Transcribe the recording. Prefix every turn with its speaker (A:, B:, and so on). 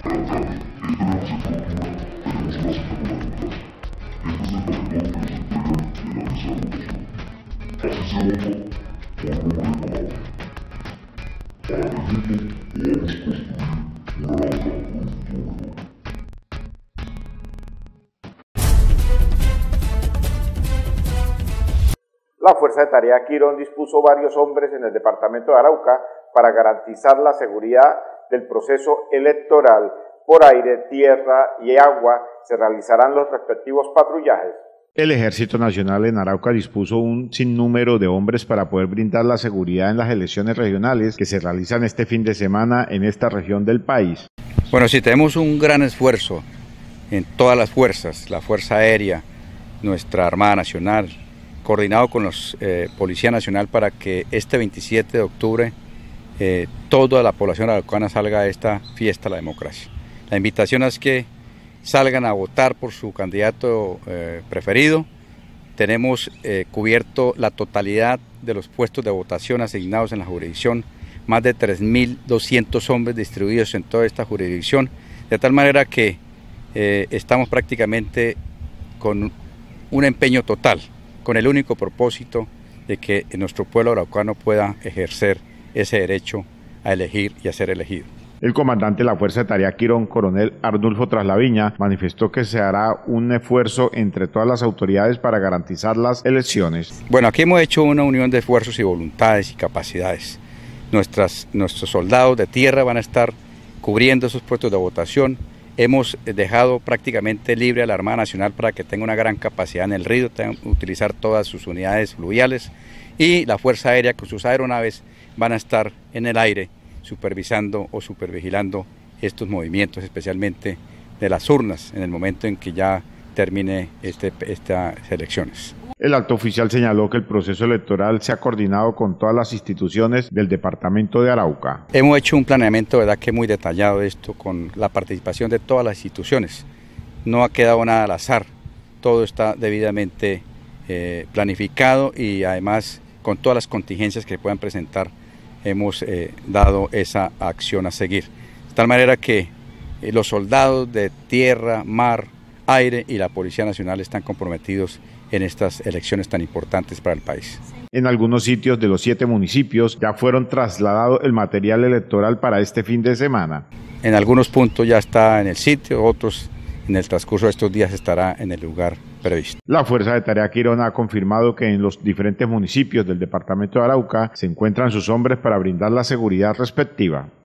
A: La Fuerza de Tarea Quirón dispuso varios hombres en el departamento de Arauca para garantizar la seguridad del proceso electoral. Por aire, tierra y agua se realizarán los respectivos patrullajes.
B: El Ejército Nacional en Arauca dispuso un sinnúmero de hombres para poder brindar la seguridad en las elecciones regionales que se realizan este fin de semana en esta región del país.
C: Bueno, sí, tenemos un gran esfuerzo en todas las fuerzas, la Fuerza Aérea, nuestra Armada Nacional, coordinado con los Policía Nacional para que este 27 de octubre toda la población araucana salga a esta fiesta de la democracia. La invitación es que salgan a votar por su candidato preferido. Tenemos cubierto la totalidad de los puestos de votación asignados en la jurisdicción, más de 3.200 hombres distribuidos en toda esta jurisdicción, de tal manera que estamos prácticamente con un empeño total, con el único propósito de que nuestro pueblo araucano pueda ejercer ese derecho a elegir y a ser elegido.
B: El comandante de la Fuerza de Tarea Quirón, coronel Arnulfo Traslaviña, manifestó que se hará un esfuerzo entre todas las autoridades para garantizar las elecciones.
C: Bueno, aquí hemos hecho una unión de esfuerzos y voluntades y capacidades. Nuestros soldados de tierra van a estar cubriendo esos puestos de votación. Hemos dejado prácticamente libre a la Armada Nacional para que tenga una gran capacidad en el río, utilizar todas sus unidades fluviales, y la Fuerza Aérea con sus aeronaves van a estar en el aire supervisando o supervigilando estos movimientos, especialmente de las urnas, en el momento en que ya termine estas elecciones.
B: El alto oficial señaló que el proceso electoral se ha coordinado con todas las instituciones del departamento de Arauca.
C: Hemos hecho un planeamiento, verdad, que muy detallado de esto, con la participación de todas las instituciones. No ha quedado nada al azar, todo está debidamente planificado y además con todas las contingencias que puedan presentar hemos dado esa acción a seguir. De tal manera que los soldados de tierra, mar, aire y la Policía Nacional están comprometidos en estas elecciones tan importantes para el país.
B: En algunos sitios de los 7 municipios ya fueron trasladados el material electoral para este fin de semana.
C: En algunos puntos ya está en el sitio, otros en el transcurso de estos días estará en el lugar previsto.
B: La Fuerza de Tarea Quirón ha confirmado que en los diferentes municipios del departamento de Arauca se encuentran sus hombres para brindar la seguridad respectiva.